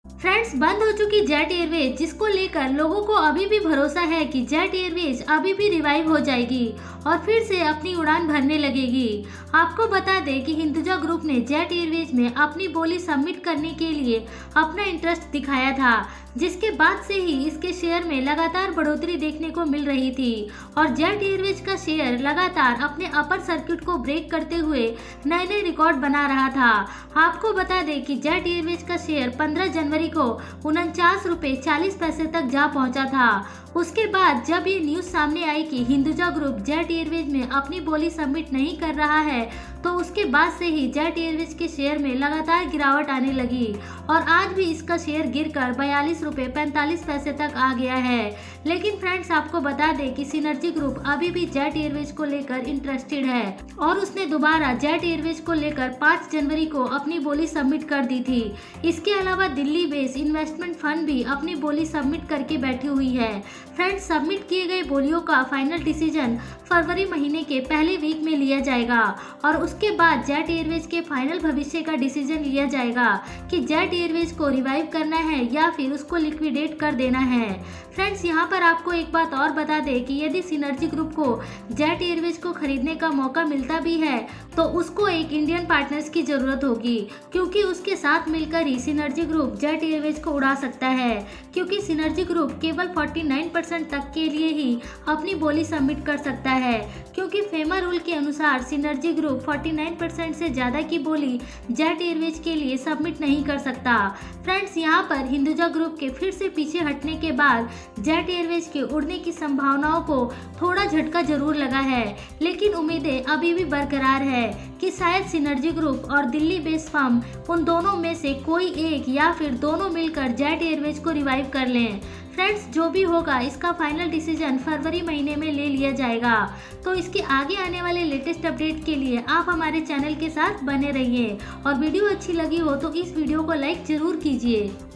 Friends, बंद हो चुकी जेट एयरवेज, जिसको लेकर लोगों को अभी भी भरोसा है कि जेट एयरवेज अभी भी रिवाइव हो जाएगी और फिर से अपनी उड़ान भरने लगेगी। आपको बता दें कि हिंदुजा ग्रुप ने जेट एयरवेज में अपनी बोली सबमिट करने के लिए अपना इंटरेस्ट दिखाया था, जिसके बाद से ही इसके शेयर में लगातार बढ़ोतरी देखने को मिल रही थी और जेट एयरवेज का शेयर लगातार अपने अपर सर्किट को ब्रेक करते हुए नए नए रिकॉर्ड बना रहा था। आपको बता दें कि जेट एयरवेज का शेयर 15 जनवरी को 49.40 रुपये तक जा पहुंचा था। उसके बाद जब ये न्यूज सामने आई कि हिंदुजा ग्रुप जेट एयरवेज में अपनी बोली सबमिट नहीं कर रहा है, तो उसके बाद से ही जेट एयरवेज के शेयर में लगातार गिरावट आने लगी और आज भी इसका शेयर गिरकर 42.45 रुपये तक आ गया है। लेकिन फ्रेंड्स, आपको बता दें कि सिनर्जी ग्रुप अभी भी जेट एयरवेज को लेकर इंटरेस्टेड है और उसने दोबारा जेट एयरवेज को लेकर 5 जनवरी को अपनी बोली सबमिट कर दी थी। इसके अलावा दिल्ली बेस्ड इन्वेस्टमेंट फंड भी अपनी बोली सबमिट करके बैठी हुई है। फ्रेंड्स, सबमिट किए गए बोलियों का फाइनल डिसीजन फरवरी महीने के पहले वीक में लिया जाएगा और उसके बाद जेट एयरवेज के फाइनल भविष्य का डिसीजन लिया जाएगा कि जेट एयरवेज को रिवाइव करना है या फिर उसको लिक्विडेट कर देना है। फ्रेंड्स, यहाँ पर आपको एक बात और बता दें कि यदि सिनर्जी ग्रुप को जेट एयरवेज को खरीदने का मौका मिलता भी है तो उसको एक इंडियन पार्टनर्स की जरूरत होगी, क्योंकि उसके साथ मिलकर ही सिनर्जी ग्रुप जेट एयरवेज को उड़ा सकता है, क्योंकि सिनर्जी ग्रुप केवल 49% तक के लिए ही अपनी बोली सबमिट कर सकता है, क्योंकि फेमा रूल के अनुसार सिनर्जी ग्रुप 49% से ज़्यादा की बोली जेट एयरवेज के लिए सबमिट नहीं कर सकता। फ्रेंड्स, यहाँ पर हिंदुजा ग्रुप के फिर से पीछे हटने के बाद जेट एयरवेज के उड़ने की संभावनाओं को थोड़ा झटका जरूर लगा है, लेकिन उम्मीदें अभी भी बरकरार है कि शायद सिनर्जी ग्रुप और दिल्ली बेस्ड फर्म उन दोनों में से कोई एक या फिर दोनों मिलकर जेट एयरवेज को रिवाइव कर लें। फ्रेंड्स, जो भी होगा इसका फाइनल डिसीजन फरवरी महीने में ले लिया जाएगा। तो इसके आगे आने वाले लेटेस्ट अपडेट के लिए आप हमारे चैनल के साथ बने रहिए और वीडियो अच्छी लगी हो तो इस वीडियो को लाइक जरूर कीजिए।